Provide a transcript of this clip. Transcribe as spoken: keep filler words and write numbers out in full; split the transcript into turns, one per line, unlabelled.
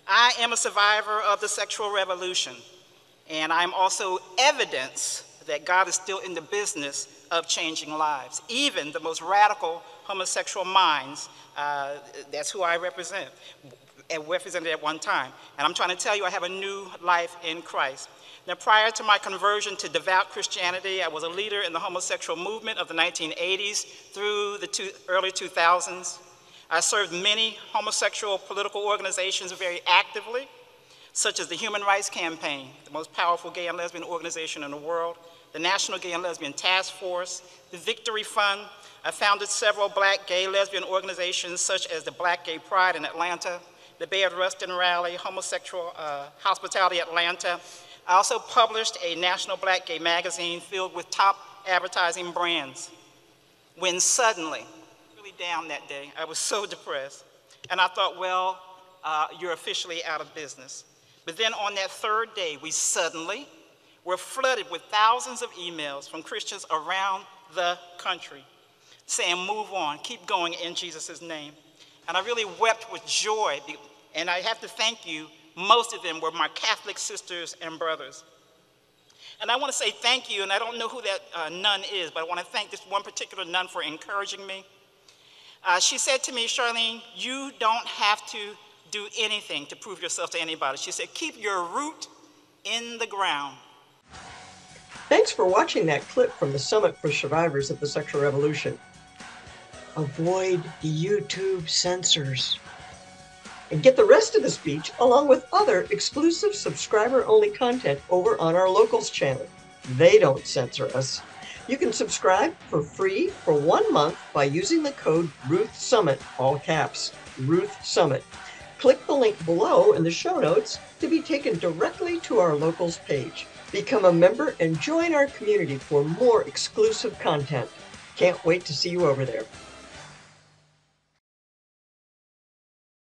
I am a survivor of the sexual revolution, and I'm also evidence that God is still in the business of changing lives. Even the most radical homosexual minds, uh, that's who I represent, and represented at one time. And I'm trying to tell you, I have a new life in Christ. Now, prior to my conversion to devout Christianity, I was a leader in the homosexual movement of the nineteen eighties through the two, early two thousands. I served many homosexual political organizations very actively, such as the Human Rights Campaign, the most powerful gay and lesbian organization in the world, the National Gay and Lesbian Task Force, the Victory Fund. I founded several black gay lesbian organizations, such as the Black Gay Pride in Atlanta, the Bay of Ruston Rally, Homosexual uh, Hospitality Atlanta. I also published a national black gay magazine filled with top advertising brands. When suddenly, really down that day, I was so depressed, and I thought, well, uh, you're officially out of business. But then on that third day, we suddenly were flooded with thousands of emails from Christians around the country saying, move on, keep going in Jesus' name. And I really wept with joy, and I have to thank you. Most of them were my Catholic sisters and brothers. And I want to say thank you, and I don't know who that uh, nun is, but I want to thank this one particular nun for encouraging me. Uh, she said to me, Charlene, you don't have to do anything to prove yourself to anybody. She said, keep your root in the ground.
Thanks for watching that clip from the Summit for Survivors of the Sexual Revolution. Avoid the YouTube censors. And get the rest of the speech along with other exclusive subscriber-only content over on our Locals channel. They don't censor us. You can subscribe for free for one month by using the code RUTHSUMMIT, all caps, RUTHSUMMIT. Click the link below in the show notes to be taken directly to our Locals page. Become a member and join our community for more exclusive content. Can't wait to see you over there.